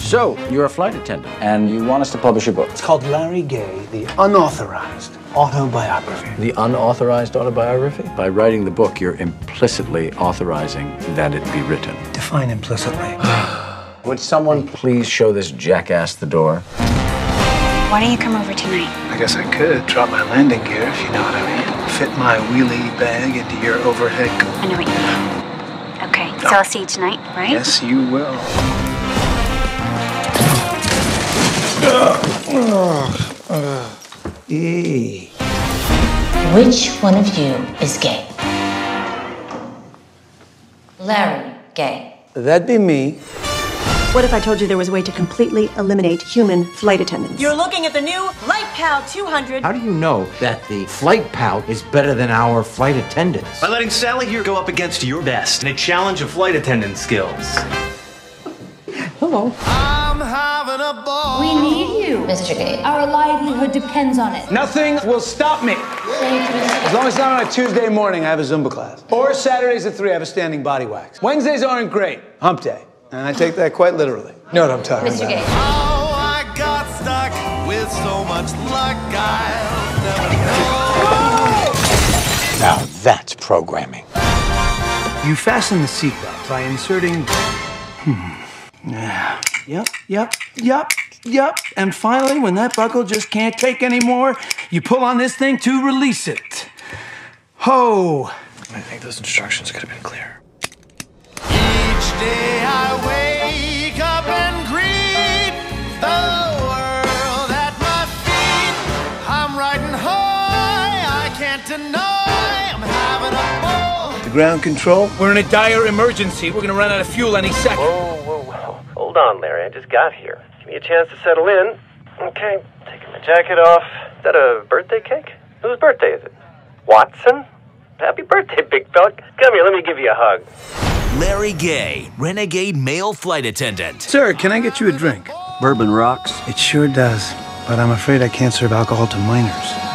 So, you're a flight attendant, and you want us to publish a book. It's called Larry Gay, the Unauthorized Autobiography. The unauthorized autobiography? By writing the book, you're implicitly authorizing that it be written. Define implicitly. Would someone please show this jackass the door? Why don't you come over tonight? I guess I could drop my landing gear, if you know what I mean. Fit my wheelie bag into your overhead. I know what you mean. Okay, so I'll see you tonight, right? Yes, you will. Which one of you is gay? Larry Gay. That'd be me. What if I told you there was a way to completely eliminate human flight attendants? You're looking at the new LightPal 200. How do you know that the Flight Pal is better than our flight attendants? By letting Sally here go up against your best in a challenge of flight attendant skills. Hello. I'm having a ball. We need you, Mr. Gay. Our livelihood depends on it. Nothing will stop me. Thank you, Mr. As long as it's not on a Tuesday morning, I have a Zumba class. Or Saturdays at 3, I have a standing body wax. Wednesdays aren't great. Hump day. And I take that quite literally. You know what I'm talking Mr. about. Gay. Oh, I got stuck with so much luck, I'll never know. Now that's programming. You fasten the seatbelt by inserting... Yep. And finally, when that buckle just can't take anymore, you pull on this thing to release it. Ho! I think those instructions could have been clearer. Each day I wake up and greet the world at my feet. I'm riding high, I can't deny I'm having a ball. The ground control. We're in a dire emergency. We're gonna run out of fuel any second. Whoa. Hold on, Larry. I just got here. Give me a chance to settle in. Okay, taking my jacket off. Is that a birthday cake? Whose birthday is it? Watson? Happy birthday, big fella. Come here, let me give you a hug. Larry Gay, renegade male flight attendant. Sir, can I get you a drink? Bourbon rocks. It sure does, but I'm afraid I can't serve alcohol to minors.